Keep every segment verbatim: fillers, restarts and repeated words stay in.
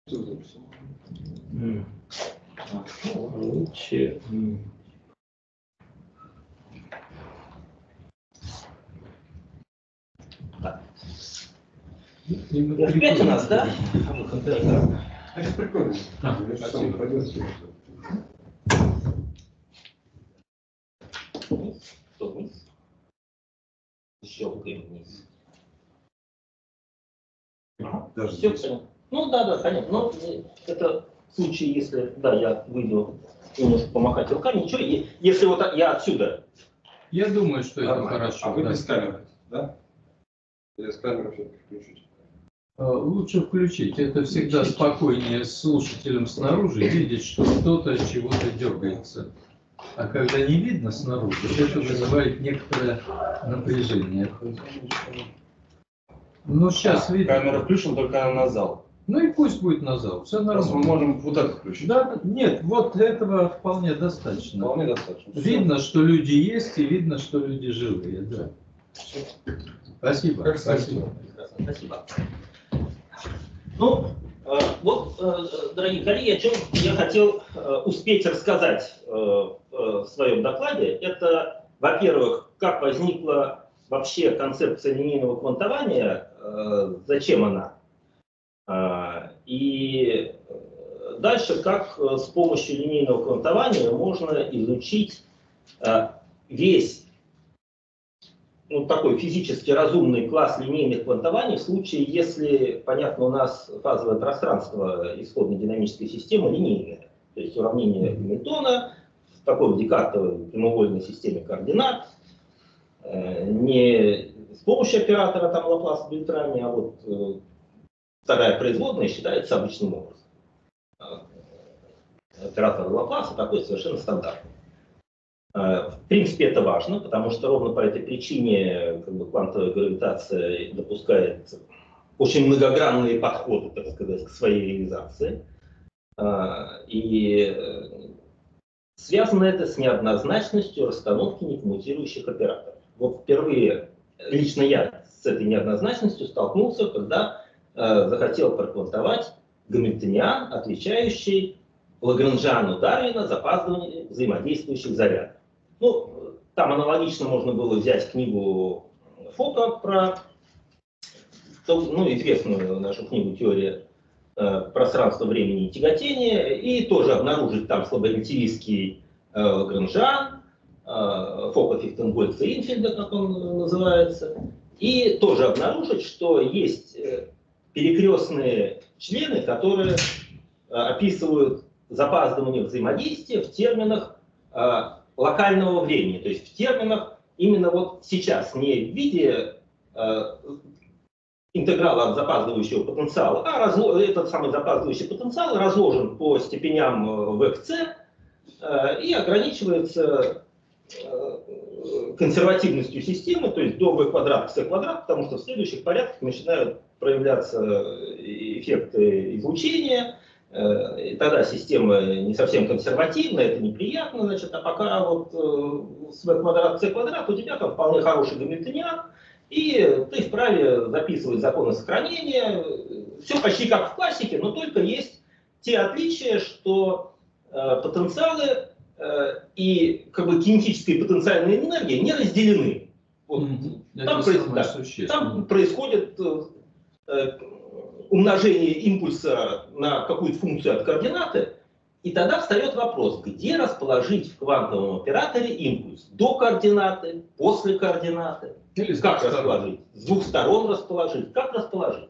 Mm. Лучше. Mm. Так. Опять у нас, да? Это прикольно. А, спасибо. Что вниз? Щелкаем вниз. Ага. Даже Все здесь. понятно. Ну да, да, понятно. Но это в случае, если, да, я выйду немножко помахать руками, ничего, если вот я отсюда. Я думаю, что это Нормально. хорошо. А вы да. без камеры, да? Или с камерой все-таки включить? Лучше включить. Это всегда Включить. спокойнее слушателям снаружи видеть, что кто-то от чего-то дергается. А когда не видно снаружи, это вызывает некоторое напряжение. Ну, сейчас А, видно. камера включена только на зал. Ну и пусть будет на зал. Все Просто мы нормально. можем вот это включить. Да, нет, вот этого вполне достаточно. Вполне достаточно. Видно, что люди есть, и видно, что люди живые. Да. Спасибо. Как Спасибо. Спасибо. Ну, э, вот, э, дорогие коллеги, о чем я хотел э, успеть рассказать э, в своем докладе. Это, во-первых, как возникла вообще концепция линейного квантования, э, зачем она, э, и дальше, как э, с помощью линейного квантования можно изучить э, весь, ну, такой физически разумный класс линейных квантований в случае, если, понятно, у нас фазовое пространство исходной динамической системы линейное. То есть уравнение Гамильтона в такой декартовой прямоугольной системе координат, э, не с помощью оператора там Лапласа Бельтрами, а вот э, вторая производная считается обычным образом. Оператор Лапласа такой совершенно стандартный. В принципе, это важно, потому что ровно по этой причине как бы, квантовая гравитация допускает очень многогранные подходы, так сказать, к своей реализации. И связано это с неоднозначностью расстановки некоммутирующих операторов. Вот впервые лично я с этой неоднозначностью столкнулся, когда захотел проквантовать гамильтониан, отвечающий Лагранжиану Дарвина запаздывание взаимодействующих зарядов. Ну, там аналогично можно было взять книгу Фока про, ну, известную нашу книгу «Теория э, пространства, времени и тяготения», и тоже обнаружить там слаборелятивистский э, Лагранжиан, э, Фока, Фихтенгольца, Инфельда, как он называется, и тоже обнаружить, что есть э, перекрестные члены, которые э, описывают запаздывание взаимодействия в терминах э, локального времени, то есть в терминах именно вот сейчас, не в виде э, интеграла от запаздывающего потенциала, а разло, этот самый запаздывающий потенциал разложен по степеням в эф цэ э, и ограничивается э, консервативностью системы, то есть до v квадрат к c квадрат, потому что в следующих порядках начинают проявляться эффекты излучения. И тогда система не совсем консервативная, это неприятно, значит, а пока вот э, с v квадрат, c квадрат, у тебя там вполне хороший гамильтониан, и ты вправе записывать законы сохранения, все почти как в классике, но только есть те отличия, что э, потенциалы э, и как бы кинетическая и потенциальная энергия не разделены. Вот, mm-hmm. там, проис... да, там происходит э, умножение импульса на какую-то функцию от координаты, и тогда встает вопрос, где расположить в квантовом операторе импульс? До координаты, после координаты? Или как расположить? С двух сторон расположить? Как расположить?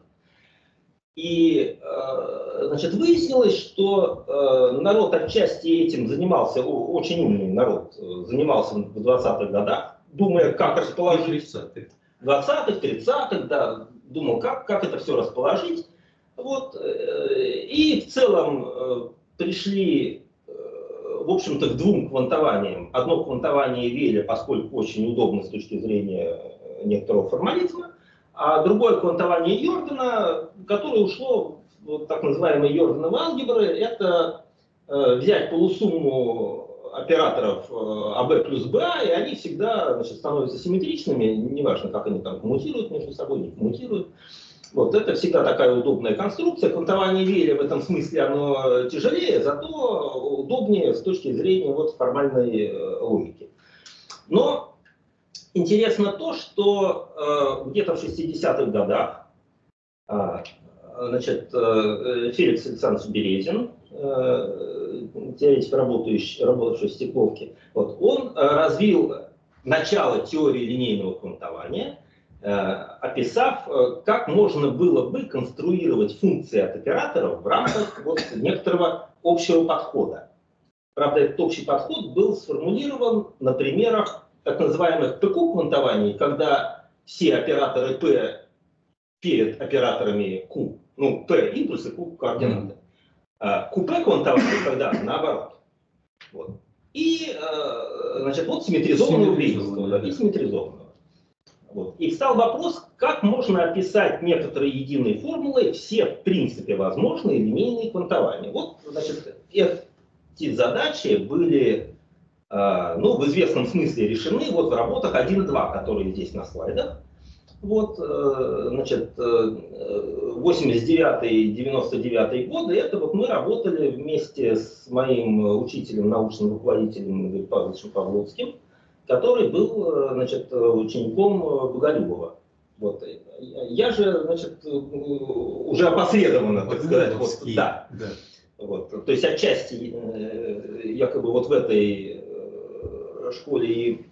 И э, значит, выяснилось, что э, народ отчасти этим занимался, о, очень умный народ, занимался в двадцатых годах, думая, как расположить. В двадцатых, тридцатых, да, думал, как, как это все расположить. Вот, и в целом пришли, в общем-то, к двум квантованиям. Одно квантование Веля, поскольку очень удобно с точки зрения некоторого формализма, а другое квантование Йордана, которое ушло в так называемые Йордановые алгебры, это взять полусумму операторов а бэ плюс бэ а, и они всегда, значит, становятся симметричными, неважно, как они там коммутируют между собой, не коммутируют. Вот это всегда такая удобная конструкция. Квантование Вейля в этом смысле оно тяжелее, зато удобнее с точки зрения вот формальной логики. Но интересно то, что э, где-то в шестидесятых годах э, значит, э, Феликс Александрович Березин, э, теоретик, работающий, работавший в Стекловке, вот, он э, развил начало теории линейного квантования, описав, как можно было бы конструировать функции от операторов в рамках вот некоторого общего подхода. Правда, этот общий подход был сформулирован на примерах так называемых пэ ку квантований, когда все операторы P перед операторами Q, ну, P импульсы, Q координаты. ку пэ квантований, когда наоборот. Вот. И, значит, вот симметризованного Вейновского, да, и симметризованного. Вот. И встал вопрос, как можно описать некоторые единые формулы, все в принципе возможные линейные квантования. Вот, значит, эти задачи были, э, ну, в известном смысле решены вот в работах один и два, которые здесь на слайдах. Вот, э, значит, восемьдесят девятый — девяносто девятый годы, это вот мы работали вместе с моим учителем, научным руководителем Игорем Павловичем Павловским, который был, значит, учеником Боголюбова. Вот. Я же, значит, уже опосредованно, так сказать, вот, да. Да. Вот. То есть отчасти якобы вот в этой школе и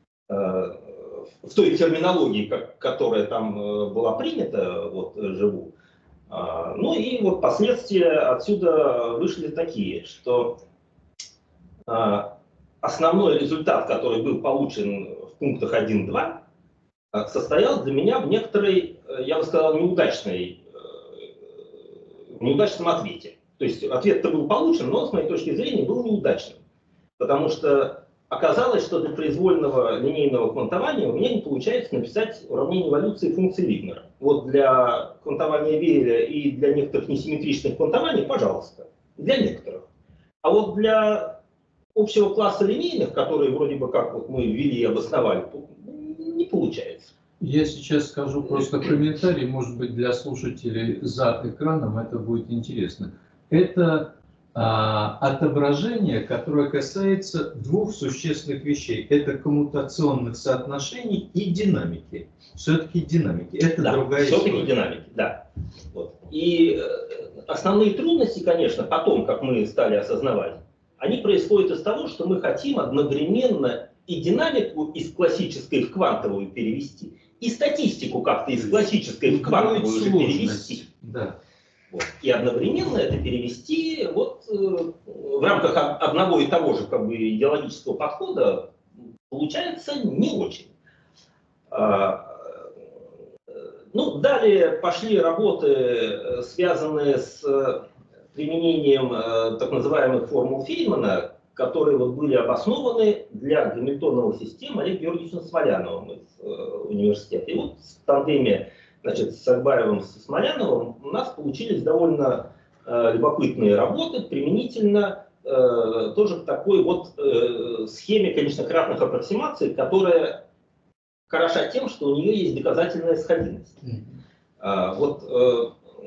в той терминологии, как, которая там была принята, вот, живу. Ну и вот последствия отсюда вышли такие, что основной результат, который был получен в пунктах один-два, состоял для меня в некоторой, я бы сказал, неудачной, в неудачном ответе. То есть ответ-то был получен, но с моей точки зрения был неудачным. Потому что оказалось, что для произвольного линейного квантования у меня не получается написать уравнение эволюции функции Вигнера. Вот для квантования Вейля и для некоторых несимметричных квантований, пожалуйста, для некоторых. А вот для общего класса линейных, которые вроде бы как вот мы ввели и обосновали, не получается. Я сейчас скажу просто комментарий, может быть, для слушателей за экраном это будет интересно. Это а, отображение, которое касается двух существенных вещей. Это коммутационных соотношений и динамики. Все-таки динамики. Это да, другая все-таки история. динамики, да. Вот. И э, основные трудности, конечно, потом, как мы стали осознавать, они происходят из того, что мы хотим одновременно и динамику из классической в квантовую перевести, и статистику как-то из классической в квантовую уже перевести. Да. Вот. И одновременно это перевести вот, э, в рамках одного и того же как бы, идеологического подхода получается не очень. А, ну, далее пошли работы, связанные с применением э, так называемых формул Фейнмана, которые вот были обоснованы для гамильтоновых систем Олегом Георгиевичем Смоляновым из э, университета. И вот в тандеме, значит, с Сагбаевым и Смоляновым у нас получились довольно э, любопытные работы, применительно э, тоже к такой вот э, схеме конечнократных аппроксимаций, которая хороша тем, что у нее есть доказательная сходимость. Mm-hmm. а, вот, э,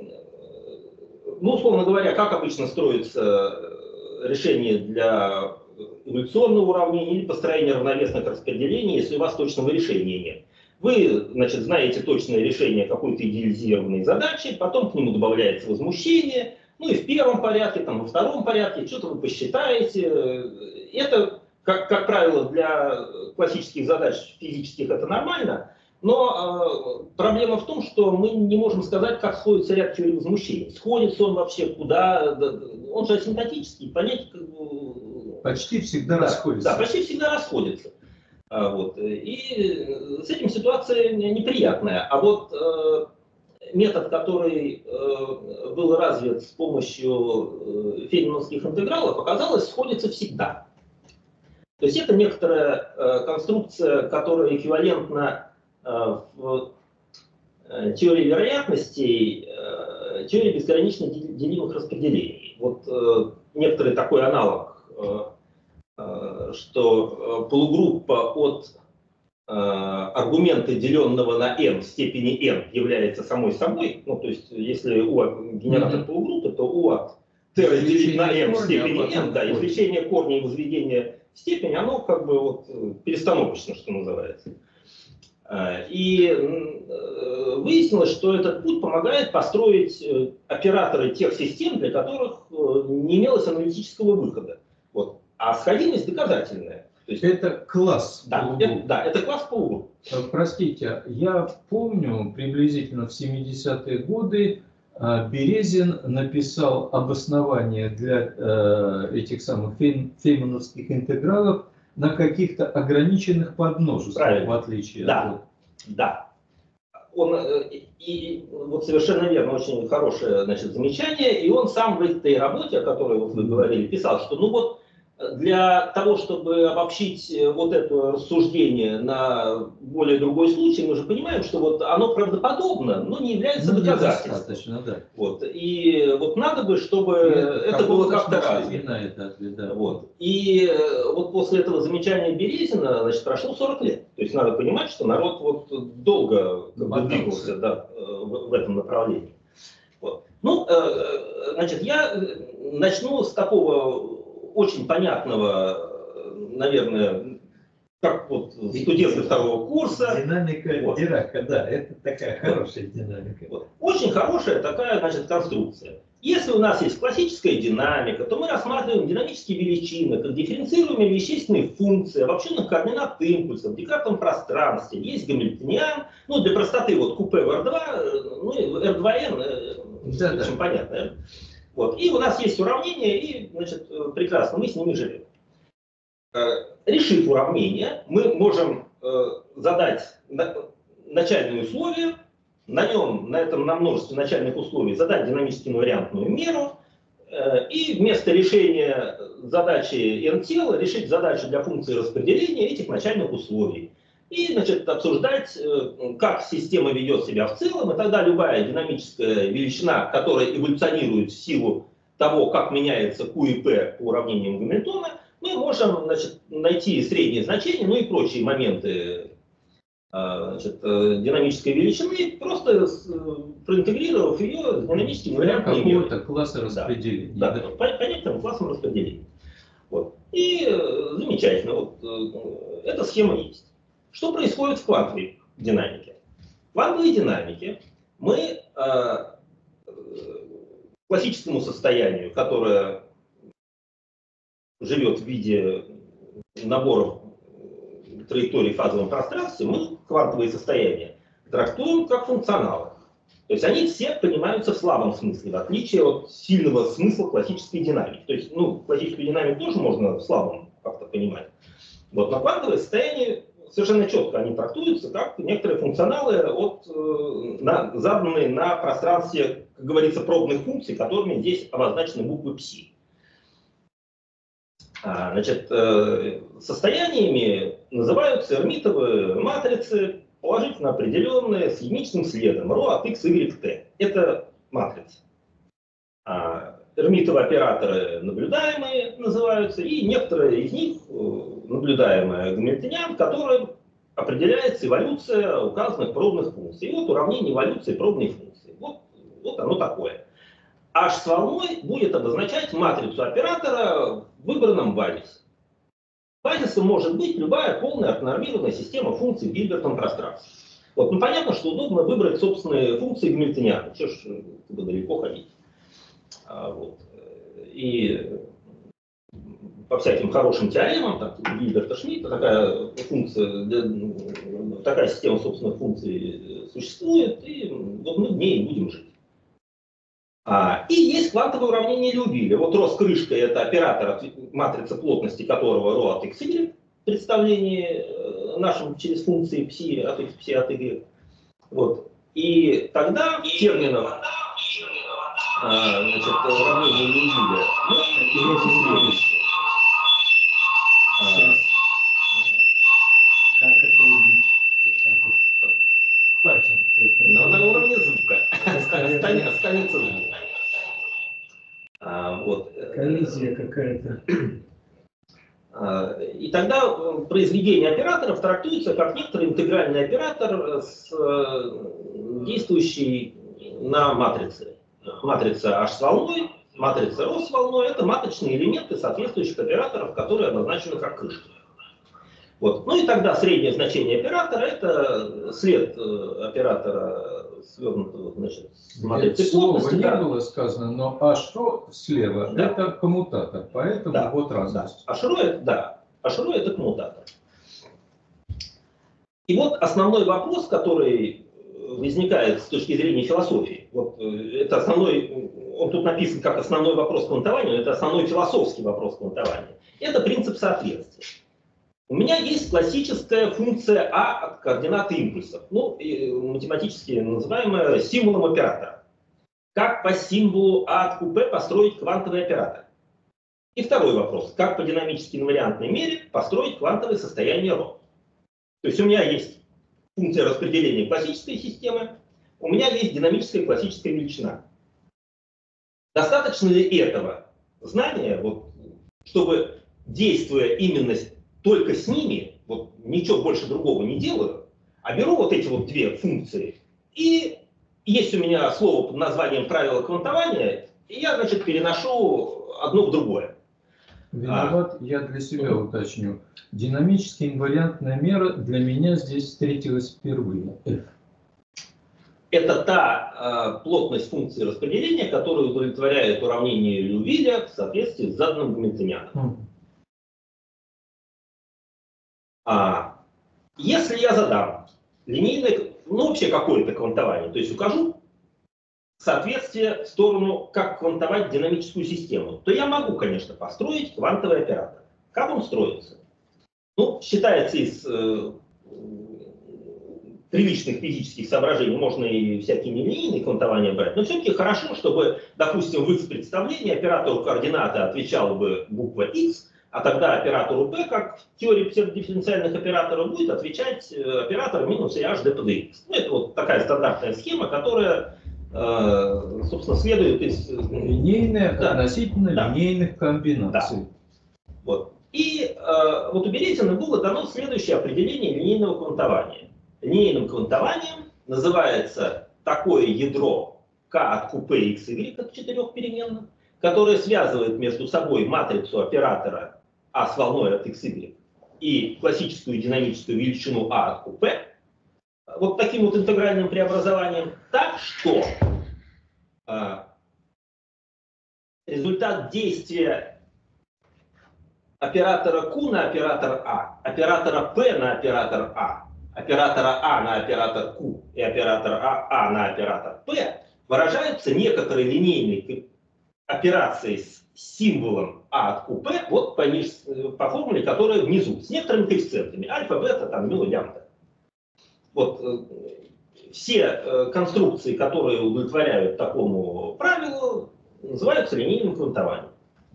ну, условно говоря, как обычно строится решение для эволюционного уравнения или построения равновесных распределений, если у вас точного решения нет. Вы, значит, знаете точное решение какой-то идеализированной задачи, потом к нему добавляется возмущение, ну и в первом порядке, там, во втором порядке, что-то вы посчитаете. Это, как, как правило, для классических задач физических это нормально, но э, проблема в том, что мы не можем сказать, как сходится ряд теорий возмущений. Сходится он вообще куда? Он же асимптотический, понять... Почти всегда да, расходится. Да, почти всегда расходится. А, вот. И с этим ситуация неприятная. А вот э, метод, который э, был развит с помощью э, фейнмановских интегралов, оказалось, сходится всегда. То есть это некоторая э, конструкция, которая эквивалентна э, в э, теории вероятностей, э, теории бесконечно делимых распределений. Вот э, некоторый такой аналог, э, э, что полугруппа от аргумента, деленного на n в степени n, является самой собой, ну, то есть, если u генератор Mm-hmm. полугруппы, то u от t разделить на n в степени корня, n, да, извлечение корня и возведение в степень, оно как бы вот перестановочно, что называется. И выяснилось, что этот путь помогает построить операторы тех систем, для которых не имелось аналитического выхода. Вот. А сходимость доказательная. То есть это класс да, полугрупп. Это, да, это класс полугрупп. Простите, я помню, приблизительно в семидесятые годы Березин написал обоснование для этих самых феймановских интегралов на каких-то ограниченных подмножествах, в отличие да, от... Да, он, и, и вот совершенно верно, очень хорошее, значит, замечание, и он сам в этой работе, о которой вот вы говорили, писал, что ну вот для того, чтобы обобщить вот это рассуждение на более другой случай, мы же понимаем, что вот оно правдоподобно, но не является ну, доказательством. Да. Вот. И вот надо бы, чтобы это, это было как-то развито. Да. Вот. И вот после этого замечания Березина, значит, прошло сорок лет. То есть надо понимать, что народ вот долго двигался да, в, в этом направлении. Вот. Ну, значит, я начну с такого очень понятного, наверное, как вот студенты второго курса. Динамика вот. Дирака, да, это такая хорошая динамика. Вот. Очень хорошая такая, значит, конструкция. Если у нас есть классическая динамика, то мы рассматриваем динамические величины, как дифференцируемые вещественные функции, обобщенных координат импульсов, в декартовом пространстве. Есть гамильтониан, ну, для простоты, вот купе в эр два, ну, эр два эн, да, очень да. понятно. Вот. И у нас есть уравнение, и, значит, прекрасно, мы с ними живем. Решив уравнение, мы можем задать начальные условия, на нем, на этом на множестве начальных условий задать динамически инвариантную меру, и вместо решения задачи n-тела решить задачу для функции распределения этих начальных условий. И, значит, обсуждать, как система ведет себя в целом, и тогда любая динамическая величина, которая эволюционирует в силу того, как меняется Q и P по уравнениям Гамильтона, мы можем, значит, найти средние значения, ну и прочие моменты, значит, динамической величины, просто проинтегрировав ее с динамическим вариантом какого-то класса распределения. Да, да, да. По, по некоторым классам распределения. Вот. И замечательно, вот, эта схема есть. Что происходит в квантовой динамике? В квантовой динамике мы э, к классическому состоянию, которое живет в виде наборов траекторий в фазовом пространстве, мы квантовые состояния трактуем как функционалы. То есть они все понимаются в слабом смысле, в отличие от сильного смысла классической динамики. То есть, ну, классическую динамику тоже можно в слабом как-то понимать. Вот, но квантовые состояния совершенно четко они трактуются как некоторые функционалы, от, э, на, заданные на пространстве, как говорится, пробных функций, которыми здесь обозначены буквы пси. А, значит, э, состояниями называются эрмитовые матрицы, положительно определенные с единичным следом ρ от x, y, t. Это матрица. А, эрмитовые операторы наблюдаемые называются, и некоторые из них наблюдаемые гамильтониан, которым определяется эволюция указанных пробных функций. И вот уравнение эволюции пробной функции. Вот, вот оно такое. H с волной будет обозначать матрицу оператора в выбранном базисе. Базисом может быть любая полная автонормированная система функций в Гильбертовом пространстве. Вот, ну, понятно, что удобно выбрать собственные функции гамильтониана. Чего ж далеко ходить. А, вот. И по всяким хорошим теоремам, там, типа Гильберта-Шмидта, такая функция, такая система собственных функций существует, и вот мы в ней будем жить. А, и есть квантовое уравнение Льювиля. Вот ρ с крышкой — это оператор, матрица плотности которого ρ от xy, в представлении нашем через функции пси от x, пси от y. Вот. И тогда в терминах а, значит, уравнения Льювиля мы имеем следующее. Как это убить? Пальцем. Но на уровне звука. Останется, останется звук. А, вот. Коллизия какая-то. И тогда произведение операторов трактуется как некоторый интегральный оператор, с, действующий на матрице. Матрица H с волной, матрица Rho с волной — это матричные элементы соответствующих операторов, которые обозначены как крышки. Вот. Ну и тогда среднее значение оператора — это след оператора, свернутого, значит, с матрицей плотности. Слова не было сказано, но H-Rho слева — да. это коммутатор, поэтому да. вот разность. Да. H-Rho это, да. H-Rho это коммутатор. И вот основной вопрос, который возникает с точки зрения философии, вот это основной, он тут написан как основной вопрос квантования, но это основной философский вопрос квантования. Это принцип соответствия. У меня есть классическая функция А от координаты импульсов, ну, математически называемая символом оператора. Как по символу А от КП построить квантовый оператор? И второй вопрос. Как по динамически инвариантной мере построить квантовое состояние Rho? То есть у меня есть функция распределения классической системы, у меня есть динамическая классическая величина. Достаточно ли этого знания, вот, чтобы, действуя именно только с ними, вот ничего больше другого не делаю, а беру вот эти вот две функции, и есть у меня слово под названием правило квантования, и я, значит, переношу одно в другое. Виноват, я для себя уточню. Динамически инвариантная мера для меня здесь встретилась впервые. F. Это та э, плотность функции распределения, которая удовлетворяет уравнение Лювиля в соответствии с заданным Гамильтонианом. Mm. А если я задам линейное, ну вообще какое-то квантование, то есть укажу соответствие в сторону, как квантовать динамическую систему, то я могу, конечно, построить квантовый оператор. Как он строится? Ну, считается из э, привычных физических соображений, можно и всякие нелинейные квантования брать, но все-таки хорошо, чтобы, допустим, в X-представлении оператору координаты отвечала бы буква X, а тогда оператору P, как в теории псевдодифференциальных операторов, будет отвечать оператор минус h d p dx. Ну, это вот такая стандартная схема, которая, э, собственно, следует из... Линейная да. относительно да. линейных комбинаций. Да. Вот. И э, вот у Березина было дано следующее определение линейного квантования. Линейным квантованием называется такое ядро K от Q P x y от четырех переменных, которое связывает между собой матрицу оператора А с волной от x y и классическую динамическую величину А от Q P, вот таким вот интегральным преобразованием, так что э, результат действия оператора Q на оператор А, оператора P на оператор А, оператора А на оператор Q и оператора А, а на оператор P выражаются некоторой линейной операцией с символом А от Q P, вот по, по формуле, которая внизу, с некоторыми коэффициентами, альфа, бета, там, мю, лямбда. Вот э, все э, конструкции, которые удовлетворяют такому правилу, называются линейным квантованием.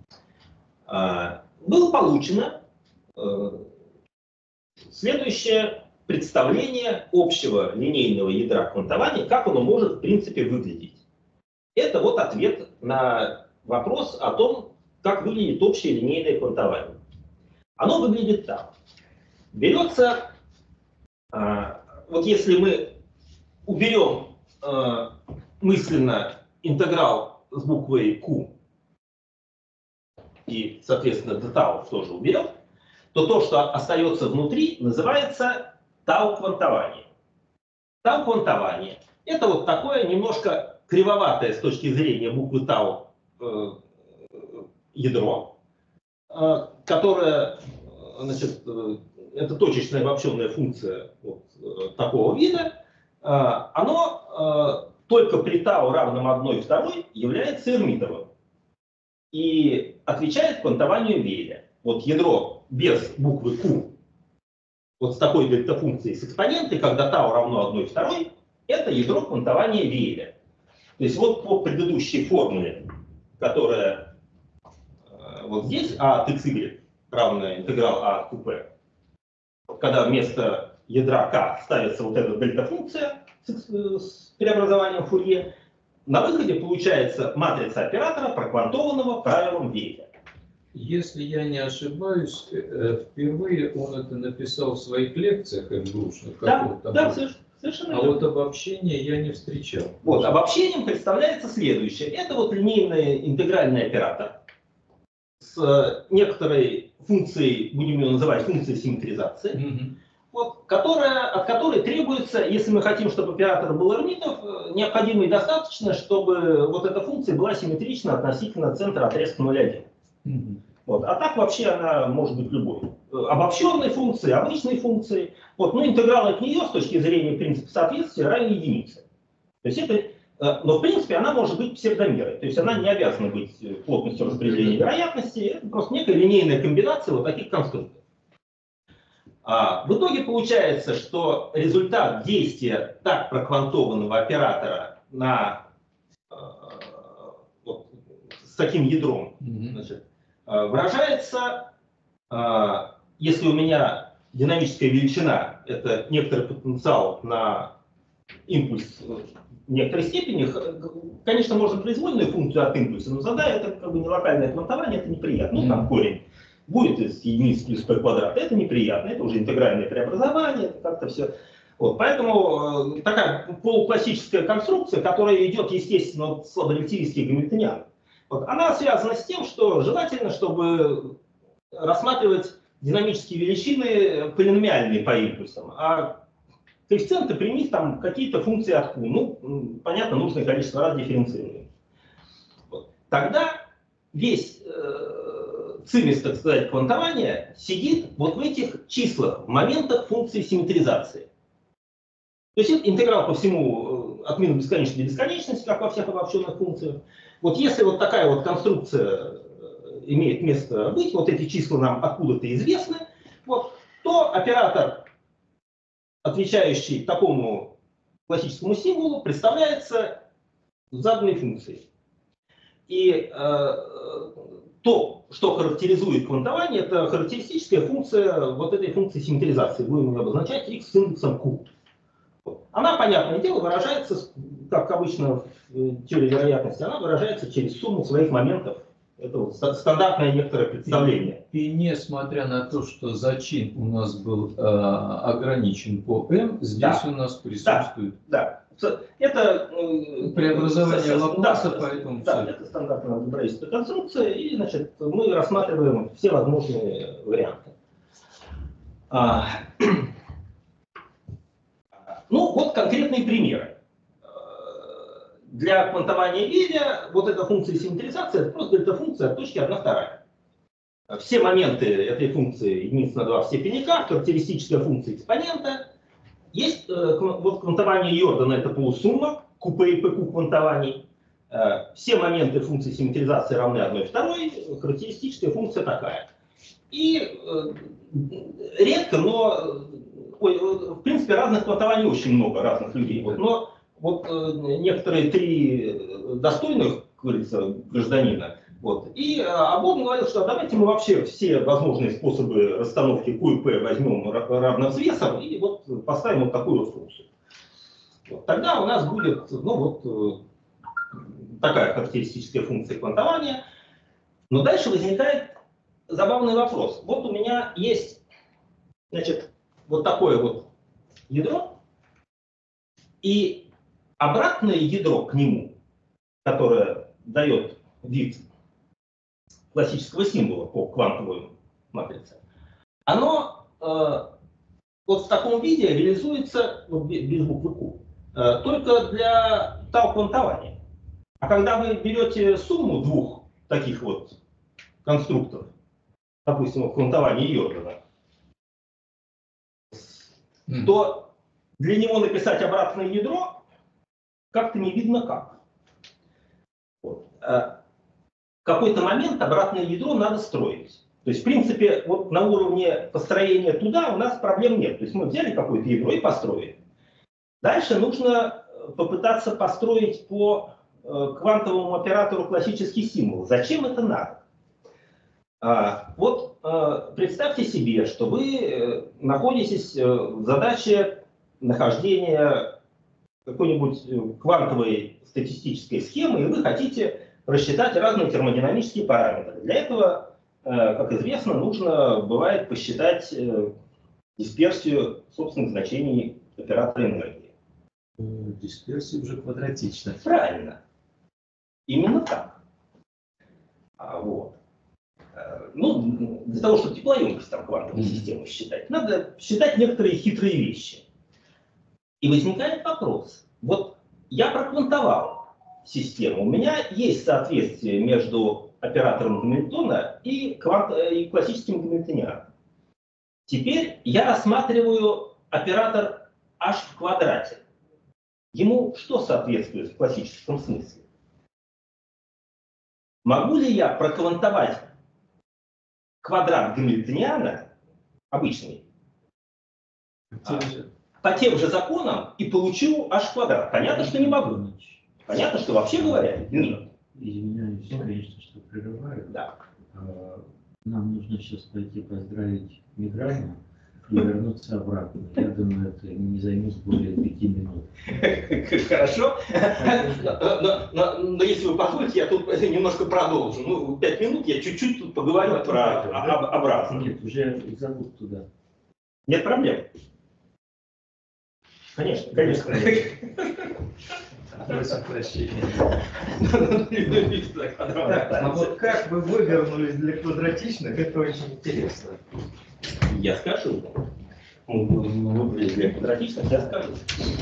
А, было получено э, следующее представление общего линейного ядра квантования, как оно может в принципе выглядеть. Это вот ответ на вопрос о том, как выглядит общее линейное квантование. Оно выглядит так. Берется, а, вот если мы уберем а, мысленно интеграл с буквой Q и, соответственно, до тау тоже уберем, то то, что остается внутри, называется тау-квантование. Тау-квантование — это вот такое немножко кривоватое с точки зрения буквы тау э, ядро, э, которое, значит, э, это точечная обобщенная функция вот, э, такого вида, э, оно э, только при тау равном одной второй является эрмитовым и отвечает квантованию Вейля. Вот ядро без буквы Q, вот с такой дельта-функцией с экспонентой, когда тау равно одной второй, это ядро квантования Вейля. То есть вот по предыдущей формуле, которая э, вот здесь, а от xy равно интеграл а от qp, когда вместо ядра k ставится вот эта дельта-функция с, с преобразованием Фурье, на выходе получается матрица оператора, проквантованного правилом Вейля. Если я не ошибаюсь, э, впервые он это написал в своих лекциях МГУшных. Да, да, совершенно а верно. вот обобщение я не встречал. Вот, обобщением представляется следующее. Это вот линейный интегральный оператор с некоторой функцией, будем ее называть функцией симметризации, Mm-hmm. вот, которая, от которой требуется, если мы хотим, чтобы оператор был эрмитов, необходимо и достаточно, чтобы вот эта функция была симметрична относительно центра отрезка ноль один. Mm-hmm. Вот. А так вообще она может быть любой. Обобщенной функции, обычной функции. Вот. Но интеграл от нее с точки зрения принципа соответствия равен единице. То есть это, но в принципе она может быть псевдомерой. То есть она не обязана быть плотностью распределения вероятности. Это просто некая линейная комбинация вот таких конструктов. А в итоге получается, что результат действия так проквантованного оператора на, э, вот, с таким ядром, mm-hmm. значит, выражается, если у меня динамическая величина, это некоторый потенциал на импульс в некоторой степени, конечно, можно произвольную функцию от импульса, но задая это как бы не локальное квантование, это неприятно. Ну, там корень будет из единицы плюс p квадрат, это неприятно, это уже интегральное преобразование, это как-то все. Вот, поэтому такая полуклассическая конструкция, которая идет, естественно, от слаборелятивистских гамильтониан. Вот, она связана с тем, что желательно, чтобы рассматривать динамические величины полиномиальные по импульсам, а коэффициенты при них там какие-то функции от Q. Ну, понятно, нужное количество раз дифференцируем. Вот. Тогда весь э, цимис, так сказать, квантования сидит вот в этих числах, в моментах функции симметризации. То есть это интеграл по всему от минус бесконечности до бесконечности, как во всех обобщенных функциях. Вот если вот такая вот конструкция имеет место быть, вот эти числа нам откуда-то известны, вот, то оператор, отвечающий такому классическому символу, представляется заданной функцией. И э, то, что характеризует квантование, это характеристическая функция вот этой функции симметризации. Будем ее обозначать x с индексом q. Она, понятное дело, выражается, как обычно в теории вероятности, она выражается через сумму своих моментов. Это вот стандартное некоторое представление. И, и несмотря на то, что зачин у нас был э, ограничен по m, здесь да. у нас присутствует... Да, да. Это э, преобразование Лапласа, да, поэтому... Да, это стандартная алгебраическая конструкция, и значит, мы рассматриваем все возможные варианты. А, ну, вот конкретные примеры. Для квантования Веля вот эта функция симметризации, это просто дельта-функция от точки одна вторая. Все моменты этой функции единица на два в степени k, характеристическая функция экспонента. Есть э, вот квантование Йордана, это полусумма, кп и pq квантований. Э, все моменты функции симметризации равны одной второй, характеристическая функция такая. И э, редко, но ой, в принципе разных квантований очень много, разных людей. Вот, но вот э, некоторые три достойных, как говорится, гражданина. Вот. И э, Абон говорил, что давайте мы вообще все возможные способы расстановки Q и P возьмем равновзвесом и вот поставим вот такую вот функцию. Вот. Тогда у нас будет ну, вот, э, такая характеристическая функция квантования. Но дальше возникает забавный вопрос. Вот у меня есть, значит, вот такое вот ядро, и обратное ядро к нему, которое дает вид классического символа по квантовой матрице, оно э, вот в таком виде реализуется, вот без буквы Q, э, только для тау-квантования. А когда вы берете сумму двух таких вот конструктов, допустим, квантования Йордана, mm. то для него написать обратное ядро как-то не видно как. Вот. А в какой-то момент обратное ядро надо строить. То есть, в принципе, вот на уровне построения туда у нас проблем нет. То есть мы взяли какое-то ядро и построили. Дальше нужно попытаться построить по э, квантовому оператору классический символ. Зачем это надо? А, вот э, представьте себе, что вы э, находитесь э, в задаче нахождения какой-нибудь квантовой статистической схемы, и вы хотите рассчитать разные термодинамические параметры. Для этого как известно, нужно, бывает, посчитать дисперсию собственных значений оператора энергии. Дисперсия уже квадратична. Правильно. Именно так. А, вот. Ну, для того, чтобы теплоемкость там квантовой системы считать, надо считать некоторые хитрые вещи. И возникает вопрос. Вот я проквантовал систему. У меня есть соответствие между оператором Гамильтона и, квант... и классическим гамильтонианом. Теперь я рассматриваю оператор h в квадрате. Ему что соответствует в классическом смысле? Могу ли я проквантовать квадрат гамильтониана, обычный, а, по тем же законам и получу h квадрат? Понятно, что не могу. Понятно, что вообще говоря, нет. Извиняюсь, конечно, что прерываю. Да. Нам нужно сейчас пойти поздравить Миграня и вернуться обратно. Я думаю, это не займет более пяти минут. Хорошо. Но, но, но если вы позволите, я тут немножко продолжу. Ну, пять минут я чуть-чуть тут поговорю ну, про об, обратно. Нет, уже зовут туда. Нет проблем. Конечно, конечно. Прошу прощения. А вот как вы вывернулись для квадратичных, это очень интересно. Я скажу. Вы выбрали для квадратичных, я скажу.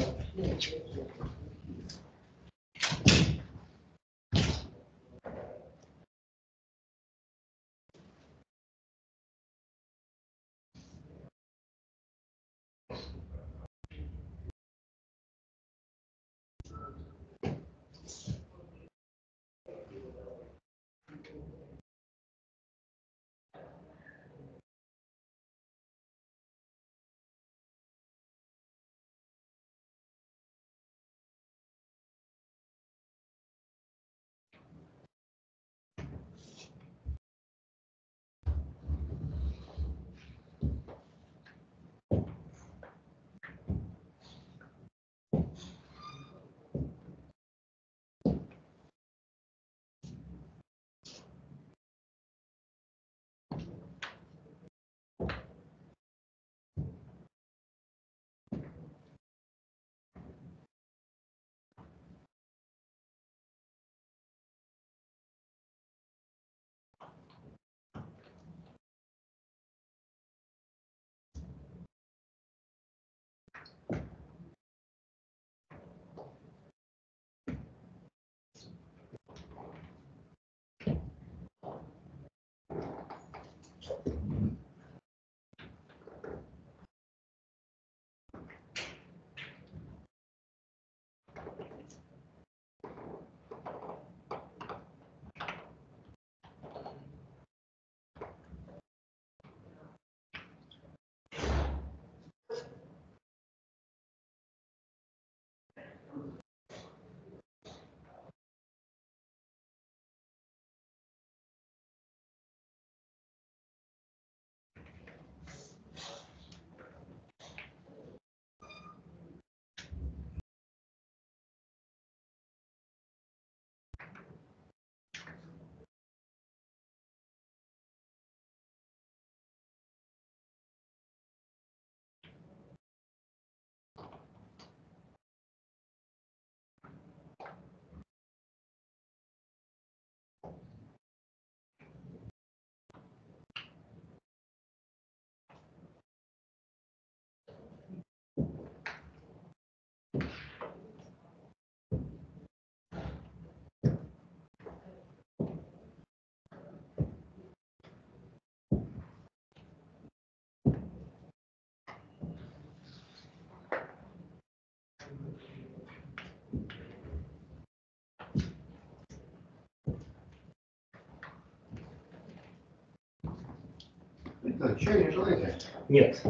Да, чай не желаете? Нет.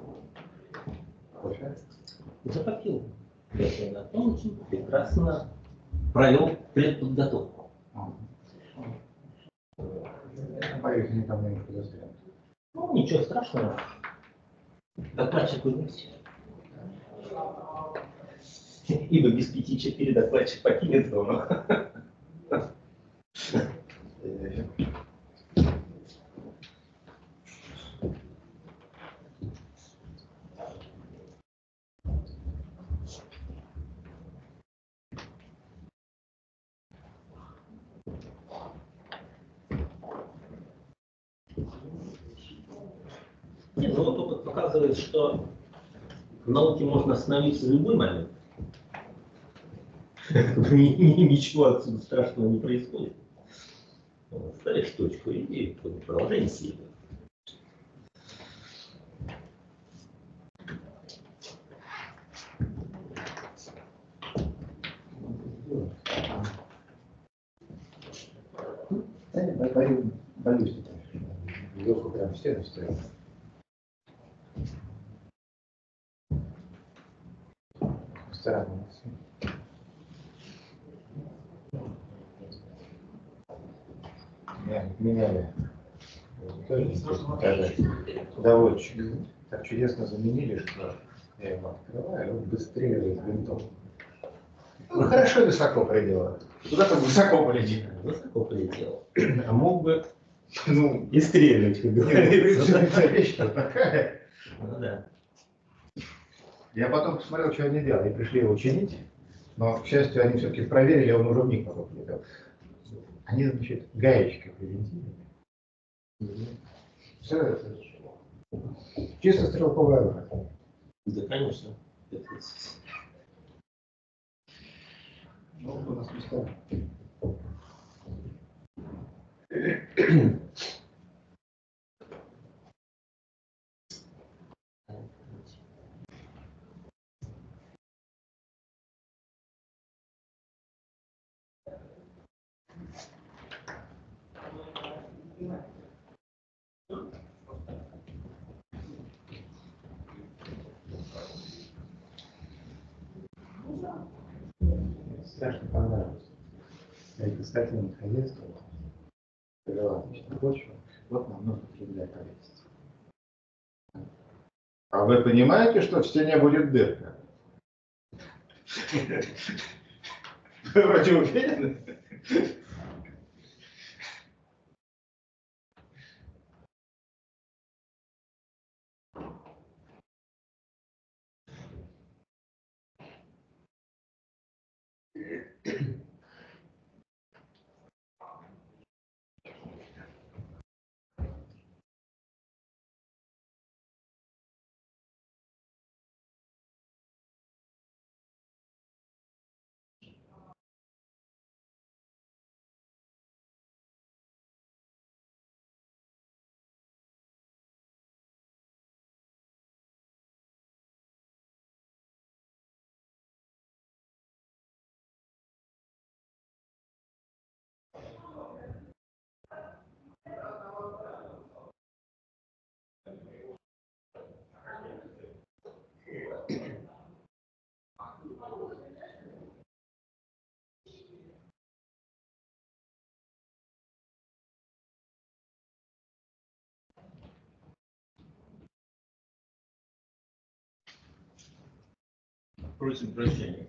Кофе? Уже попил. Я на том очень прекрасно провел предподготовку. Боюсь, они там немножко застрянут. Ну, ничего страшного. Докладчик уйдемся. Ибо без пяти четыре докладчик покинет зону. Не, ну вот опыт показывает, что в науке можно остановиться в любой момент. Ничего отсюда страшного не происходит. Ставишь точку и продолжение следует. Я боюсь, боюсь, Лёха прям в стену стоит. Странно. Меня меняли. Тоже интересно показать. Доводчик. Так чудесно заменили, что я его открываю, он быстрее из винтов. Ну, хорошо высоко прилетело. Куда-то высоко полетело. Высоко полетел. А мог бы, ну, и стрелять, как говорится. Вещь-то такая. Ну да. Я потом посмотрел, что они делали. Они пришли его чинить, но, к счастью, они все-таки проверили, он уже в них потом летел. Они, значит, гаечкой привинтили. Все это чисто стрелковое оружие. Да, конечно. Ну, у нас места. Страшно понравилось. Я искательный наконец-то привела отличную почву. Вот нам нужно определять поверхность. А вы понимаете, что в стене будет дырка? Вы вроде уверены? Просим прощения.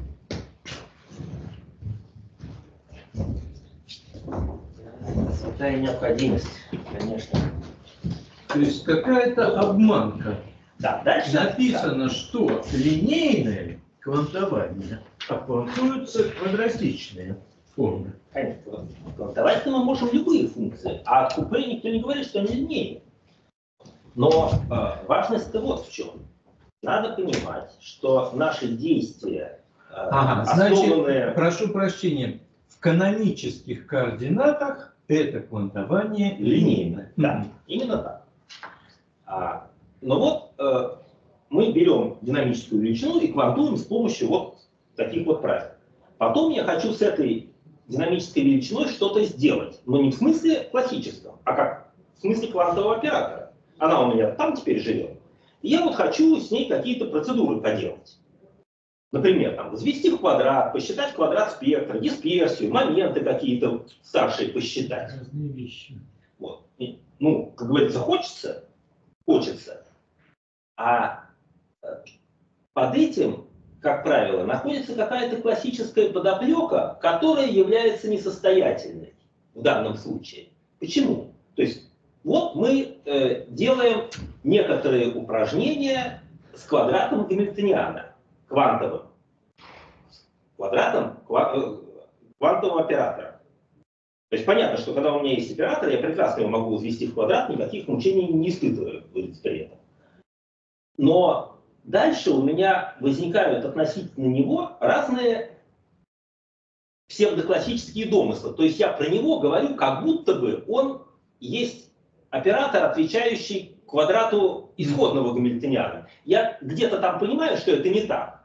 Такая необходимость, конечно. То есть какая-то обманка. Да, дальше Написано, что линейное квантование оквантуются квадратичные формы. Конечно. Квантовать мы можем любые функции, а от купе никто не говорит, что они линейные. Но э, важность-то вот в чем. Надо понимать, что наши действия, э, Ага, основанные... значит, прошу прощения, в канонических координатах это квантование линейное. Да, именно так. А, но вот э, мы берем динамическую величину и квантуем с помощью вот таких вот правил. Потом я хочу с этой динамической величиной что-то сделать. Но не в смысле классическом, а как в смысле квантового оператора. Она у меня там теперь живет. И я вот хочу с ней какие-то процедуры поделать. Например, там, возвести в квадрат, посчитать квадрат спектра, дисперсию, моменты какие-то старшие посчитать. Разные вещи. Вот. И, ну, как говорится, хочется, хочется. А под этим, как правило, находится какая-то классическая подоплека, которая является несостоятельной в данном случае. Почему? То есть вот мы э, делаем некоторые упражнения с квадратом Гамильтониана, квантовым. Квадратом ква- э, квантового оператора. То есть понятно, что когда у меня есть оператор, я прекрасно его могу возвести в квадрат, никаких мучений не испытываю при этом. Но дальше у меня возникают относительно него разные псевдоклассические домыслы. То есть я про него говорю, как будто бы он есть оператор, отвечающий квадрату исходного гамильтониана. Я где-то там понимаю, что это не так.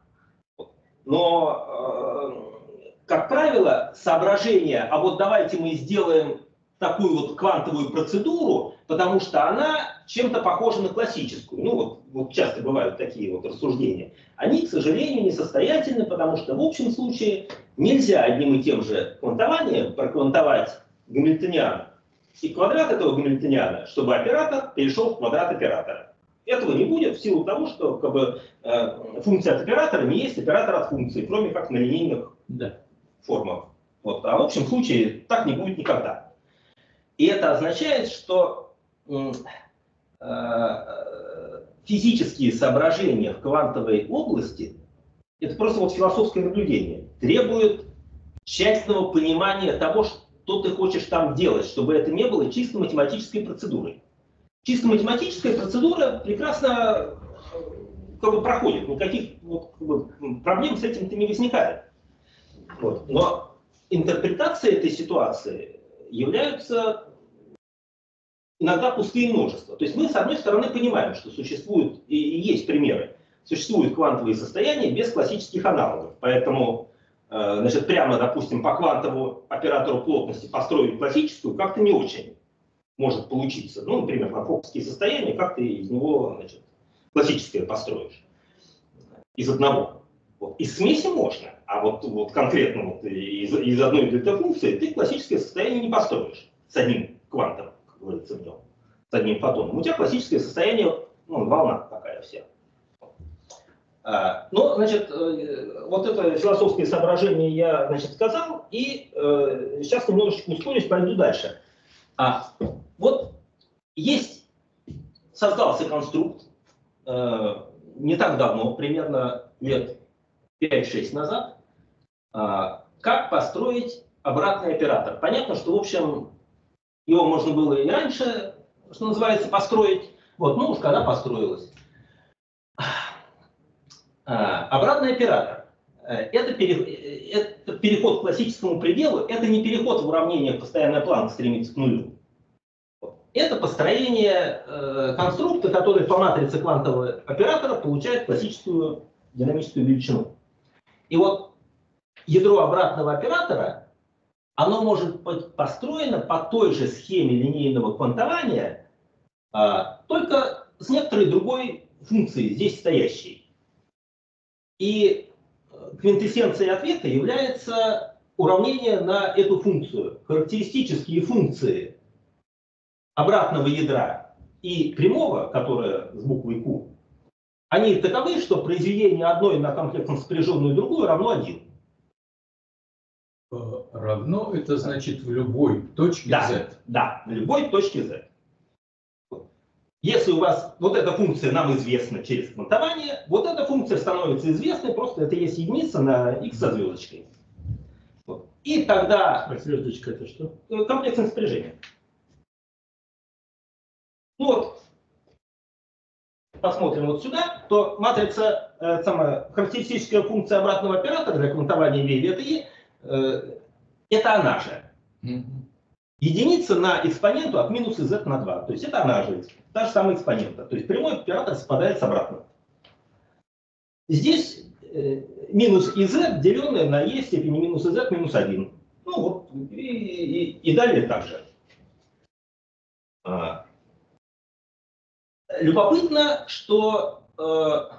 Но, э, как правило, соображение, а вот давайте мы сделаем такую вот квантовую процедуру, потому что она чем-то похожа на классическую. Ну вот, вот часто бывают такие вот рассуждения. Они, к сожалению, несостоятельны, потому что в общем случае нельзя одним и тем же квантованием проквантовать гамильтониан и квадрат этого гамильтониана, чтобы оператор перешел в квадрат оператора. Этого не будет в силу того, что как бы, э, функция от оператора не есть оператор от функции, кроме как на линейных Да. формах. Вот. А в общем случае так не будет никогда. И это означает, что э, э, физические соображения в квантовой области, это просто вот философское наблюдение, требуют тщательного понимания того, что ты хочешь там делать, чтобы это не было чисто математической процедурой. Чисто математическая процедура прекрасно как бы, проходит, никаких вот, как бы, проблем с этим-то не возникает. Вот. Но интерпретация этой ситуации являются иногда пустые множества. То есть мы, с одной стороны, понимаем, что существуют, и есть примеры, существуют квантовые состояния без классических аналогов. Поэтому, значит, прямо, допустим, по квантовому оператору плотности построить классическую как-то не очень может получиться. Ну, например, фокусские состояния, как ты из него, значит, классическое построишь из одного. Вот. Из смеси можно, а вот, вот конкретно вот из, из одной дельта-функции ты классическое состояние не построишь с одним квантом, как говорится в нем, с одним фотоном. У тебя классическое состояние, ну, волна такая вся. А, но, значит, вот это философское соображение я, значит, сказал, и э, сейчас немножечко ускорюсь, пойду дальше. А, вот есть, создался конструкт э, не так давно, примерно лет пять-шесть назад, э, как построить обратный оператор. Понятно, что, в общем, его можно было и раньше, что называется, построить, вот, ну уж когда построилось. Обратный оператор – это, пере, это переход к классическому пределу, это не переход в уравнениях постоянная планка стремится к нулю. Это построение э, конструкта, который по матрице квантового оператора получает классическую динамическую величину. И вот ядро обратного оператора, оно может быть построено по той же схеме линейного квантования, э, только с некоторой другой функцией, здесь стоящей. И квинтэссенцией ответа является уравнение на эту функцию. Характеристические функции обратного ядра и прямого, которое с буквой Q, они таковы, что произведение одной на комплексно сопряженную другую равно один. Равно это значит в любой точке да, Z. Да, в любой точке Z. Если у вас вот эта функция нам известна через квантование, вот эта функция становится известной, просто это есть единица на x со звездочкой. Вот. И тогда... А звездочка это что? Комплексное сопряжение. Ну вот, посмотрим вот сюда, то матрица, э, самая характеристическая функция обратного оператора для квантования веви, это E, э, это она же. Mm-hmm. Единица на экспоненту от минуса z на два. То есть это она же, та же самая экспонента. То есть прямой оператор совпадает с обратным. Здесь э, минус из деленное на e степени минус z минус один. Ну вот, и, и, и далее также. А. Любопытно, что э,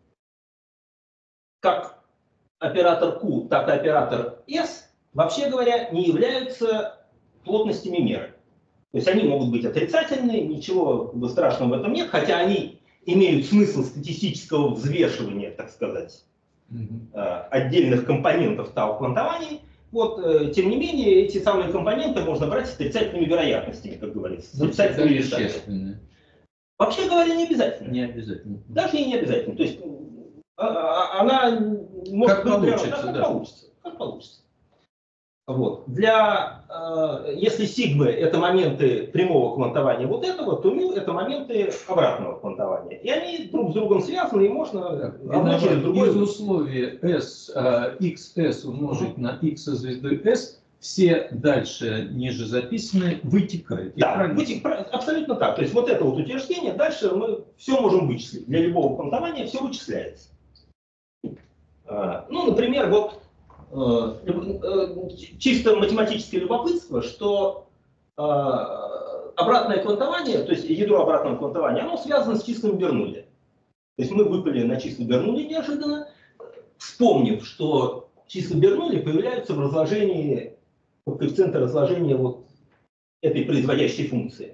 как оператор Q, так и оператор S, вообще говоря, не являются плотностями меры. То есть они могут быть отрицательные, ничего страшного в этом нет, хотя они имеют смысл статистического взвешивания, так сказать, mm-hmm. отдельных компонентов тау-квантований. Вот, тем не менее, эти самые компоненты можно брать с отрицательными вероятностями, как говорится. С отрицательными веществами. Вообще говоря, не обязательно. Не обязательно. Даже и не обязательно. То есть она может как быть получится, прямо, как, да. как получится. Как получится. Вот. Для, э, если сигмы это моменты прямого квантования вот этого, то мю это моменты обратного квантования. И они друг с другом связаны, и можно одно через другое. Из условия S, э, xs умножить на x со звездой S, все дальше ниже записанные вытекают. Да, вытек, абсолютно так. То есть вот это вот утверждение, дальше мы все можем вычислить. Для любого квантования все вычисляется. Э, ну, например, вот чисто математическое любопытство, что э, обратное квантование, то есть ядро обратного квантования, оно связано с числом Бернулли. То есть мы выпали на числа Бернулли неожиданно, вспомнив, что числа Бернулли появляются в разложении, в коэффициенте разложения вот этой производящей функции.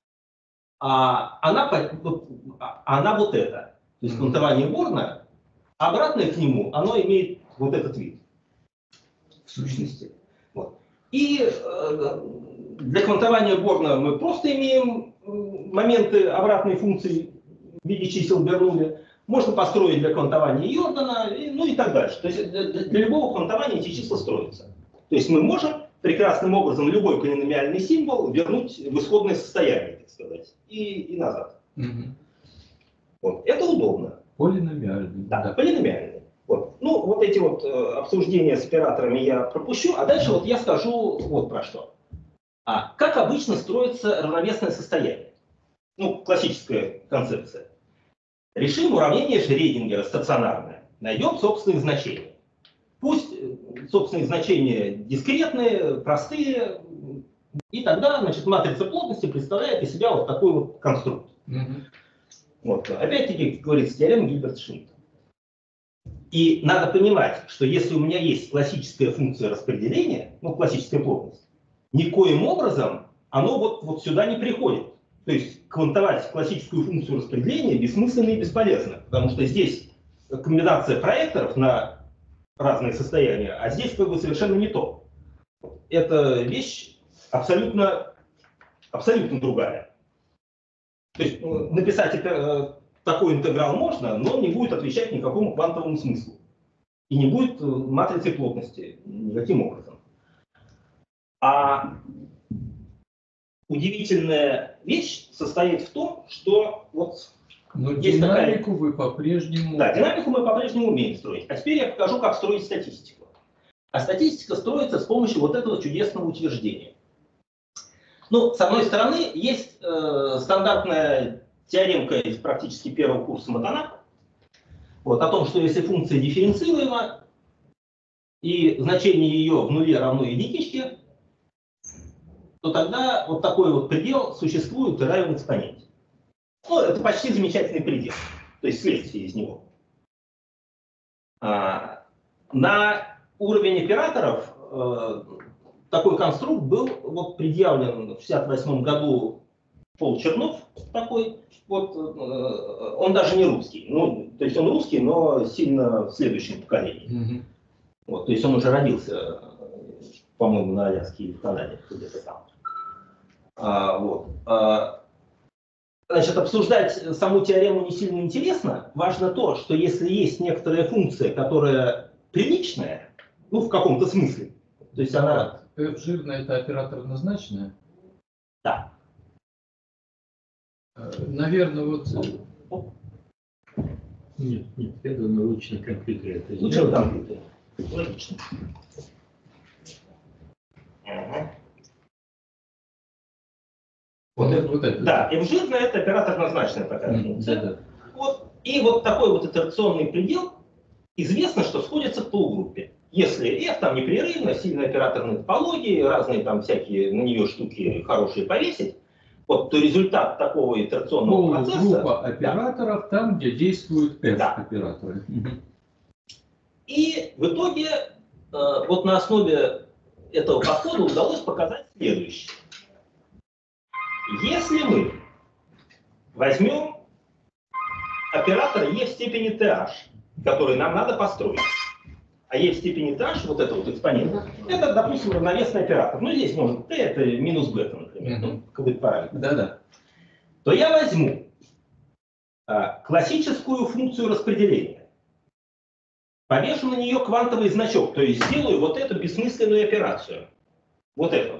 А она вот, она вот это. То есть квантование Борна, обратное к нему, оно имеет вот этот вид. В сущности. Вот. И э, для квантования Борна мы просто имеем моменты обратной функции в виде чисел Бернулли. Можно построить для квантования Йордана, и, ну и так дальше. То есть для, для любого квантования эти числа строятся. То есть мы можем прекрасным образом любой полиномиальный символ вернуть в исходное состояние, так сказать, и, и назад. Угу. Вот. Это удобно. Полиномиальный. Да, Да. полиномиальный. Вот. Ну, вот эти вот э, обсуждения с операторами я пропущу, а дальше вот я скажу вот про что. А как обычно строится равновесное состояние? Ну, классическая концепция. Решим уравнение Шрёдингера стационарное, найдем собственные значения. Пусть собственные значения дискретные, простые, и тогда, значит, матрица плотности представляет из себя вот такой вот конструкт. Угу. Вот. Опять-таки, как говорится, теорема Гильберта-Шмидта. И надо понимать, что если у меня есть классическая функция распределения, ну, классическая плотность, никоим образом оно вот, вот сюда не приходит. То есть квантовать классическую функцию распределения бессмысленно и бесполезно, потому что здесь комбинация проекторов на разные состояния, а здесь как бы совершенно не то. Это вещь абсолютно, абсолютно другая. То есть написать это, такой интеграл можно, но он не будет отвечать никакому квантовому смыслу. И не будет матрицы плотности никаким образом. А удивительная вещь состоит в том, что вот Но есть динамику такая... вы по-прежнему... Да, динамику мы по-прежнему умеем строить. А теперь я покажу, как строить статистику. А статистика строится с помощью вот этого чудесного утверждения. Ну, с одной стороны, есть э, стандартная теоремка из практически первого курса Матана, вот, о том, что если функция дифференцируема, и значение ее в нуле равно единичке, то тогда вот такой вот предел существует и равен экспоненте. Ну, это почти замечательный предел, то есть следствие из него. А, на уровень операторов э, такой конструкт был вот предъявлен в шестьдесят восьмом году Пол Чернов такой. Вот, э, он даже не русский. Ну, то есть он русский, но сильно в следующем поколении. Угу. Вот, то есть он уже родился, по-моему, на Аляске или в Канаде, где-то там. А, вот. а, значит, обсуждать саму теорему не сильно интересно. Важно то, что если есть некоторая функция, которая приличная, ну, в каком-то смысле, то есть она... F жирная — это оператор однозначная? Да. Наверное, вот... Нет, нет, это научный компьютер. Это Лучше в компьютере. Логично. Ага. Вот, это, вот это. Да, F жирная — это оператор однозначная такая функция. Да, да. Вот. И вот такой вот итерационный предел, известно, что сходится в полугруппе. Если F там непрерывно, сильная операторная топология, разные там всякие на нее штуки хорошие повесить, вот, то результат такого итерационного процесса... Полугруппа операторов, да, там, где действуют F-операторы. Да. И в итоге э, вот на основе этого подхода удалось показать следующее. Если мы возьмем оператор E в степени th, который нам надо построить, а E в степени th, вот это вот экспонент, это, допустим, равновесный оператор. Ну, здесь может t, это минус бета, например, ну, какой-то параметр. Да-да. То я возьму а, классическую функцию распределения. повешу на нее квантовый значок, то есть сделаю вот эту бессмысленную операцию. Вот эту.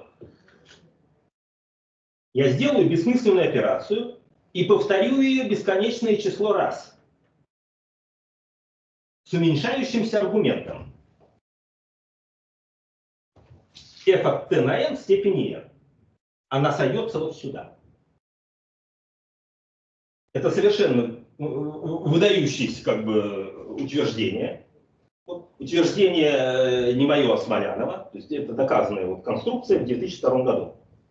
Я сделаю бессмысленную операцию и повторю ее бесконечное число раз с уменьшающимся аргументом. f от t на n в степени n. Она сойдется вот сюда. Это совершенно выдающееся как бы утверждение. Вот, утверждение не мое, а Смолянова. То есть это доказанная вот конструкция в две тысячи втором году.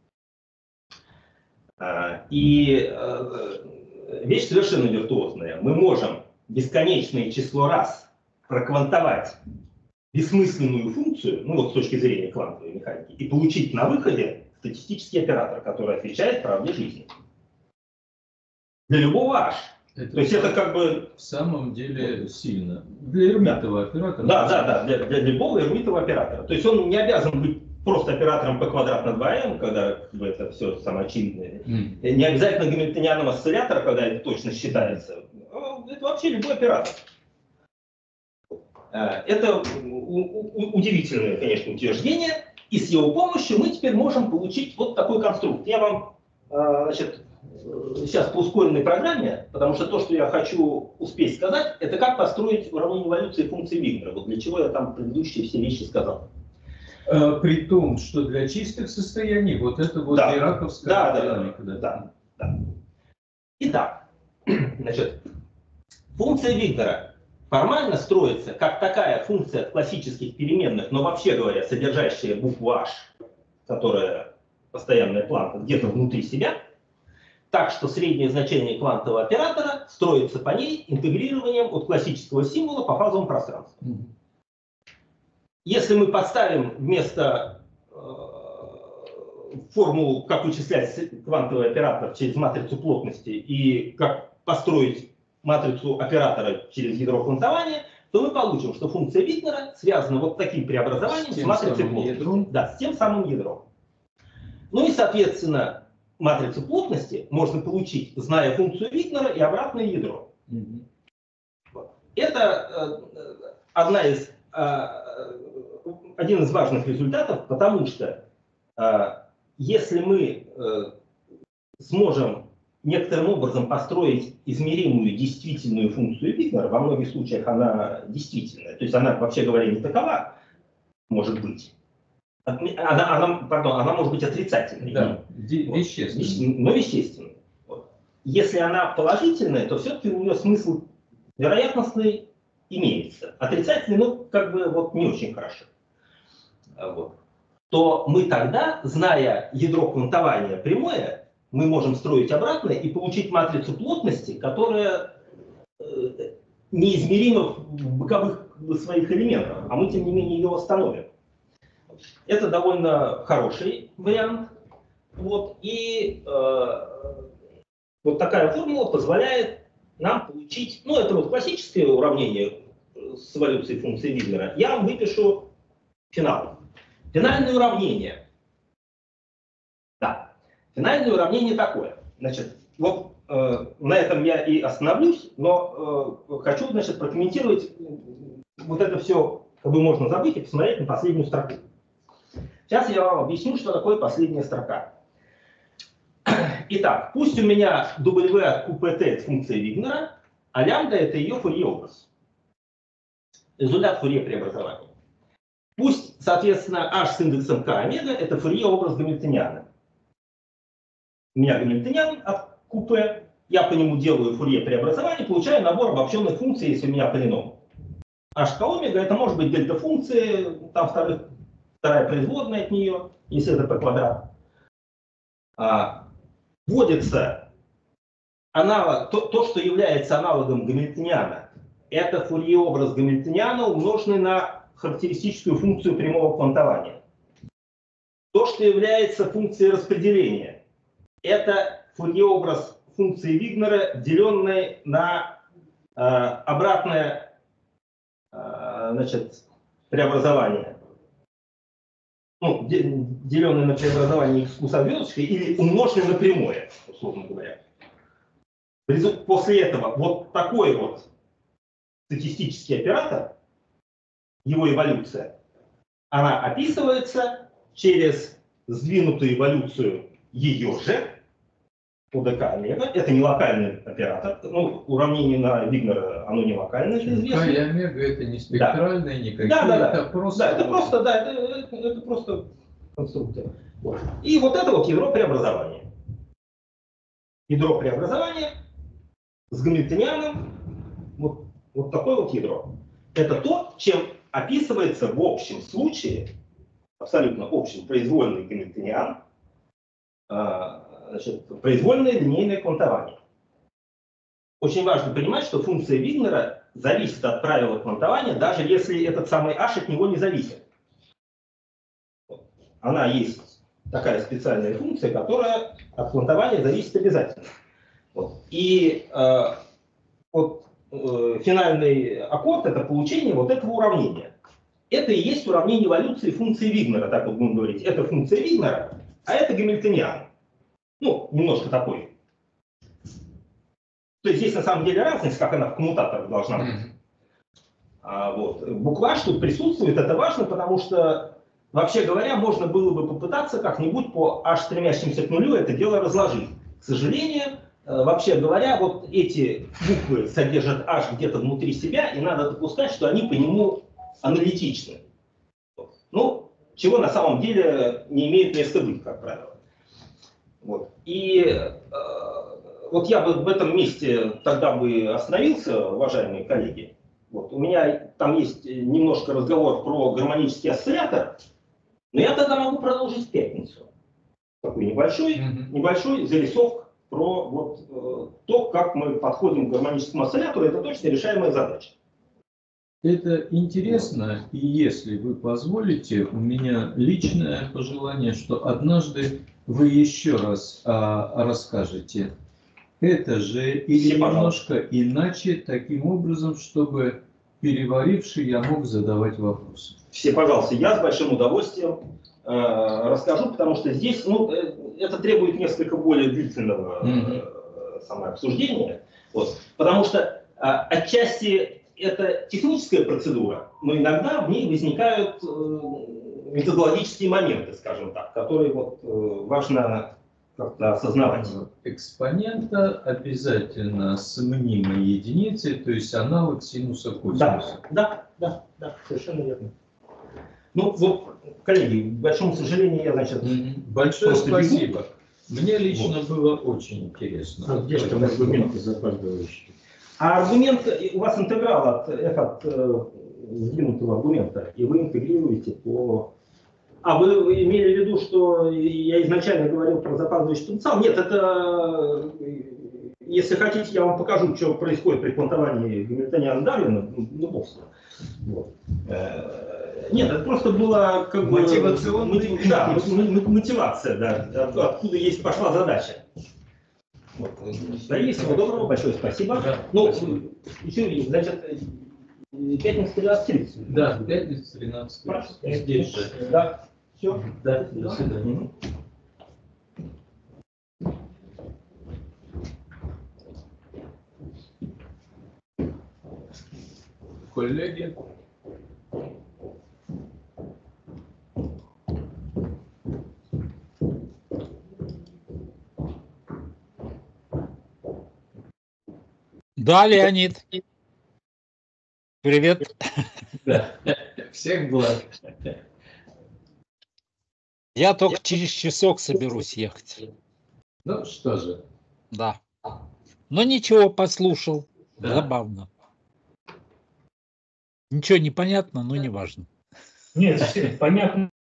И вещь совершенно виртуозная. Мы можем бесконечное число раз проквантовать бессмысленную функцию, ну вот с точки зрения квантовой механики, и получить на выходе статистический оператор, который отвечает правде жизни. Для любого h. Это То есть это как бы... В самом деле сильно. Для эрмитового да. оператора. Да, да, да, для, для любого эрмитового оператора. То есть он не обязан быть просто оператором p квадрат на два m, когда это все самоочевидное. Mm. Не обязательно гамильтонианного осциллятора, когда это точно считается. Это вообще любой оператор. Это удивительное, конечно, утверждение. И с его помощью мы теперь можем получить вот такой конструкт. Я вам, значит, сейчас по ускоренной программе, потому что то, что я хочу успеть сказать, это как построить уравнение эволюции функции Вигнера. Вот для чего я там предыдущие все вещи сказал. При том, что для чистых состояний вот это вот да. Дираковская да, динамика. Да, да, да. Итак, значит, функция Вигнера формально строится как такая функция от классических переменных, но вообще говоря, содержащая букву h, которая постоянная планка, где-то внутри себя, так что среднее значение квантового оператора строится по ней интегрированием от классического символа по фазовому пространству. Mm-hmm. Если мы подставим вместо э, формулу, как вычислять квантовый оператор через матрицу плотности и как построить матрицу оператора через ядро квантования, то мы получим, что функция Вигнера связана вот таким преобразованием с, с матрицей плотности. Ядром. Да, с тем самым ядром. Ну и, соответственно, матрицу плотности можно получить, зная функцию Вигнера и обратное ядро. Mm-hmm. Вот. Это э, одна из, э, один из важных результатов, потому что э, если мы э, сможем некоторым образом построить измеримую действительную функцию Вигнера, во многих случаях она действительная, то есть она, вообще говоря, не такова, может быть. Она, она, pardon, она может быть отрицательной. Да, вот. вещественной. Но вещественной. Вот. Если она положительная, то все-таки у нее смысл вероятностный имеется. Отрицательный, ну, как бы вот не очень хорошо. Вот. То мы тогда, зная ядро квантования прямое, мы можем строить обратно и получить матрицу плотности, которая э, неизмерима в боковых своих элементах, а мы, тем не менее, ее восстановим. Это довольно хороший вариант. Вот. И э, вот такая формула позволяет нам получить, ну, это вот классическое уравнение с эволюцией функции Вигнера. Я вам выпишу финал. Финальное уравнение. Да. Финальное уравнение такое. Значит, вот э, на этом я и остановлюсь, но э, хочу, значит, прокомментировать вот это все, как бы можно забыть и посмотреть на последнюю строку. Сейчас я вам объясню, что такое последняя строка. Итак, пусть у меня W от QPT это функция Вигнера, а лямбда это ее фурье-образ. Результат фурье-преобразования. Пусть, соответственно, h с индексом k омега это фурье-образ гамильтониана. У меня гамильтониан от Q P, я по нему делаю фурье-преобразование, получаю набор обобщенных функций, если у меня полином. H k омега это может быть дельта-функции, там вторых, вторая производная от нее, если это p квадрат. А, вводится аналог, то, то, что является аналогом гамильтониана, это фурье-образ гамильтониана, умноженный на характеристическую функцию прямого квантования. То, что является функцией распределения, это фурье-образ функции Вигнера, деленной на э, обратное э, значит, преобразование. Ну, деленное на преобразование x куса звездочкой или умноженное на прямое, условно говоря. После этого вот такой вот статистический оператор его эволюция, она описывается через сдвинутую эволюцию ее же, ОДК омега. Это не локальный оператор. Ну, уравнение на Вигнера, оно не локальное, это известно. К и омега это не спектральные, никакие, Да, да, да. это просто... Да, это просто, да, это, это, это просто конструкция. Вот. И вот это вот ядро преобразования. Ядро преобразования с гамильтонианом, вот, вот такое вот ядро. Это то, чем описывается в общем случае, абсолютно общем, произвольный гамильтониан, значит, произвольное линейное квантование. Очень важно понимать, что функция Вигнера зависит от правила квантования, даже если этот самый h от него не зависит. Она есть такая специальная функция, которая от квантования зависит обязательно. Вот. И э, вот, э, финальный аккорд — это получение вот этого уравнения. Это и есть уравнение эволюции функции Вигнера, так вот будем говорить. Это функция Вигнера, а это гамильтониан. Ну, немножко такой. То есть здесь на самом деле разница, как она в коммутаторах должна быть. А, вот. Букваж тут присутствует, это важно, потому что, вообще говоря, можно было бы попытаться как-нибудь по h, стремящимся к нулю, это дело разложить. К сожалению, вообще говоря, вот эти буквы содержат h где-то внутри себя, и надо допускать, что они по нему аналитичны. Ну, чего на самом деле не имеет места быть, как правило. Вот. И э, вот я бы в этом месте тогда бы остановился, уважаемые коллеги. Вот. У меня там есть немножко разговор про гармонический осциллятор, но я тогда могу продолжить в пятницу. Такой небольшой, mm-hmm. небольшой зарисовка про вот, э, то, как мы подходим к гармоническому осциллятору. Это точно решаемая задача. Это интересно, и если вы позволите, у меня личное пожелание, что однажды вы еще раз а, расскажете это же или Все, немножко иначе, таким образом, чтобы переваривший я мог задавать вопросы. Все, пожалуйста, я с большим удовольствием э, расскажу, потому что здесь ну, э, это требует несколько более длительного э, самообсуждения. Вот, потому что э, отчасти это техническая процедура, но иногда в ней возникают э, методологические моменты, скажем так, которые вот, э, важно как-то осознавать. Экспонента обязательно с мнимой единицей, то есть аналог синуса косинуса. Да, да, да, да, совершенно верно. Ну вот, коллеги, к большому сожалению, я, значит... Большое спасибо. Бегу. Мне лично вот. Было очень интересно. А где же там аргументы запаздывающие? А аргумент, у вас интеграл от f от э, сдвинутого аргумента, и вы интегрируете по... А вы имели в виду, что я изначально говорил про запаздывающий потенциал? Нет, это, если хотите, я вам покажу, что происходит при квантовании Гамильтониана-Дарвина, ну, бог с ним. Вот. Нет, это просто было как бы... Мотивационный... Да, мотивация, да, откуда есть пошла задача. Вот. Дарья, всего доброго, большое спасибо. Да, ну, спасибо. Еще, значит, пятница тринадцать тридцать. Да, пятница тринадцать тридцать. Здесь же. Да, все. Да, до свидания. Коллеги. Да, Леонид. Привет. Да. Всех благ. Я только через часок соберусь ехать. Ну что же. Да. Но ничего, послушал. Да. Забавно. Ничего не понятно, но не важно. Нет, понятно.